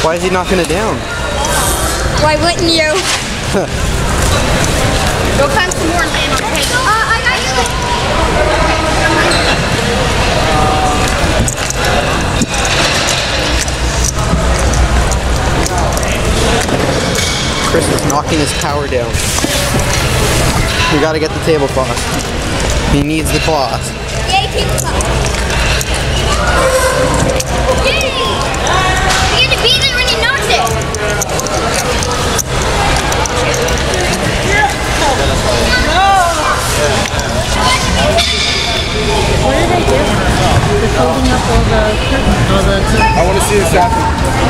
Why is he knocking it down? Why wouldn't you? Go find some more and land on the table. I got you. Chris is knocking his power down. We gotta get the tablecloth. He needs the cloth. Yay, tablecloth. Yay! You had to be there when you knocked it. What did they do? They're holding up all the curtains. I want to see this happen.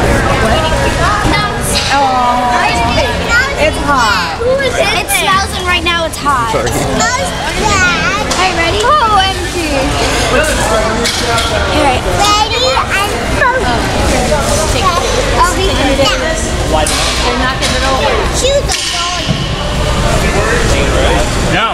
It's hot. It smells and right now it's hot. Sorry. Alright, ready? OMG. Alright. Ready and go. Oh, They're knocking it over. Choose a ball. No.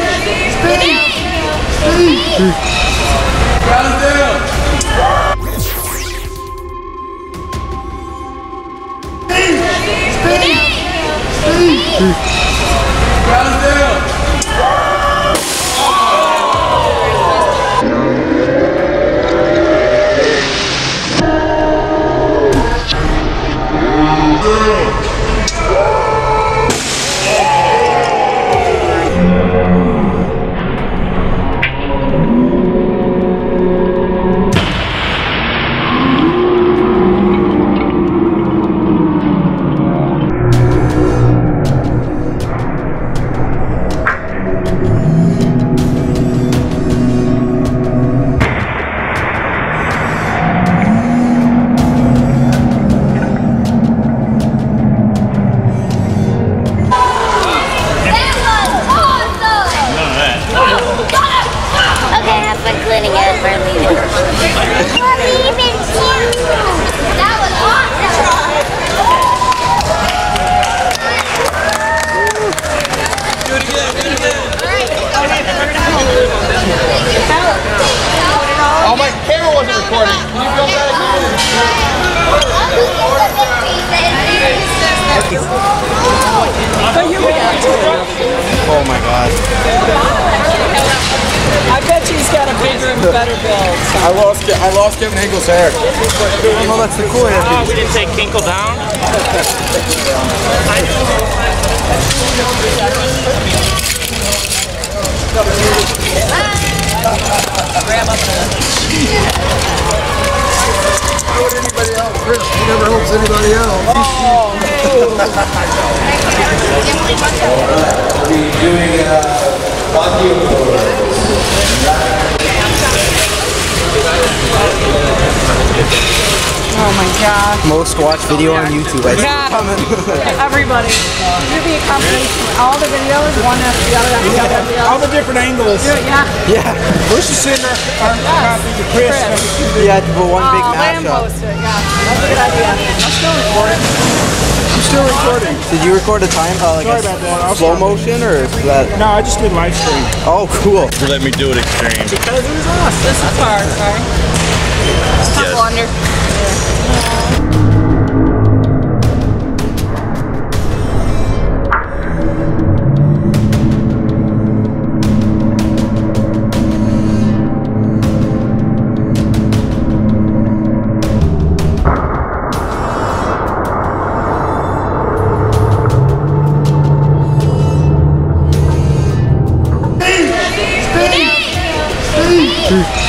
Oh, my camera wasn't recording. Can you film that again? Oh my god. I bet you he's got a bigger and better build. I lost Kevin Hinkle's hair. Oh, that's the cool hair. Oh, we didn't take Kinkle down? Why would anybody else? Chris, he never helps anybody else. We're doing audio. Oh my god. Most watched video on YouTube. I see it coming. Everybody. It's going to be a combination. All the videos, one after the other, after the other, after the other. All the different angles. Yeah. Yeah. We're just sitting our copy to Chris. Yeah, for one big Let him mashup. post it. Yeah. That's a good idea. I'm still recording. I'm still recording. Did you record a time, like Sorry about that. slow motion, or is that? No, I just did live stream. Oh, cool. Let me do it extreme. Because it was us. This is hard, sorry. It's tough wonder. Speed!